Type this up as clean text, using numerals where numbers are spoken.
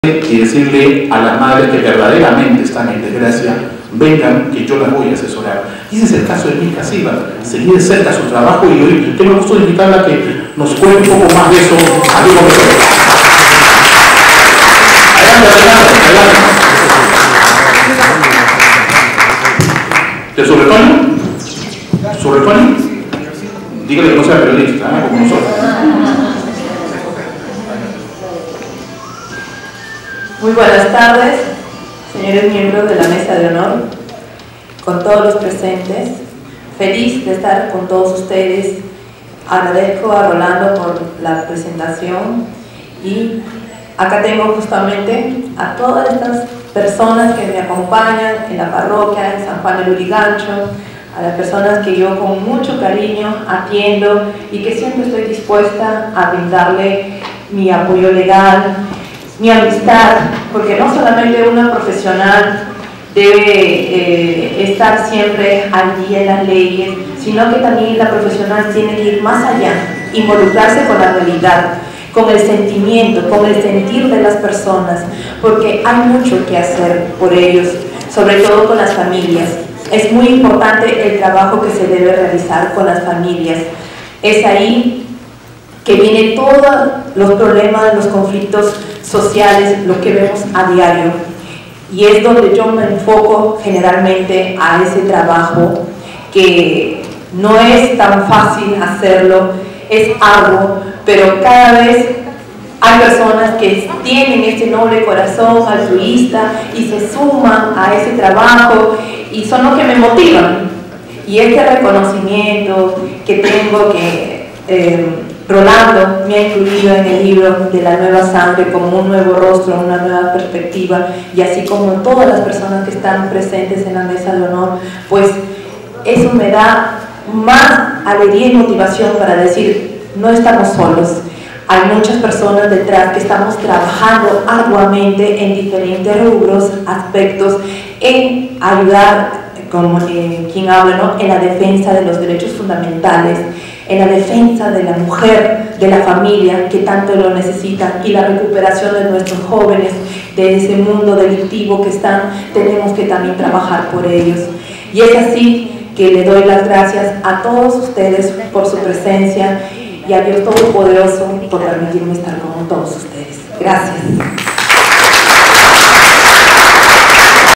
y decirle a las madres que verdaderamente están en desgracia, vengan que yo las voy a asesorar. Y ese es el caso de Milka Silva, seguir de cerca su trabajo y hoy tengo gusto de invitarla a que nos cuente un poco más de eso. Adelante. ¿De su retorno? ¿Su retorno? Dígale que no sea periodista, como nosotros. Muy buenas tardes, señores miembros de la mesa de honor, con todos los presentes. Feliz de estar con todos ustedes. Agradezco a Rolando por la presentación y acá tengo justamente a todas estas personas que me acompañan en la parroquia, en San Juan de Lurigancho, a las personas que yo con mucho cariño atiendo y que siempre estoy dispuesta a brindarle mi apoyo legal, mi amistad, porque no solamente una profesional debe estar siempre al día de las leyes, sino que también la profesional tiene que ir más allá, involucrarse con la realidad, con el sentimiento, con el sentir de las personas, porque hay mucho que hacer por ellos, sobre todo con las familias. Es muy importante el trabajo que se debe realizar con las familias. Es ahí que vienen todos los problemas, los conflictos sociales, lo que vemos a diario. Y es donde yo me enfoco generalmente a ese trabajo, que no es tan fácil hacerlo, es arduo, pero cada vez hay personas que tienen ese noble corazón altruista y se suman a ese trabajo y son los que me motivan. Y este reconocimiento que tengo, que Rolando me ha incluido en el libro de la nueva sangre como un nuevo rostro, una nueva perspectiva, y así como todas las personas que están presentes en la mesa de honor, pues eso me da más alegría y motivación para decir, no estamos solos. Hay muchas personas detrás que estamos trabajando arduamente en diferentes rubros, aspectos, en ayudar, como quien habla, ¿no?, en la defensa de los derechos fundamentales, en la defensa de la mujer, de la familia que tanto lo necesitan, y la recuperación de nuestros jóvenes de ese mundo delictivo que están. Tenemos que también trabajar por ellos. Y es así que le doy las gracias a todos ustedes por su presencia y a Dios Todopoderoso por permitirme estar con todos ustedes. Gracias.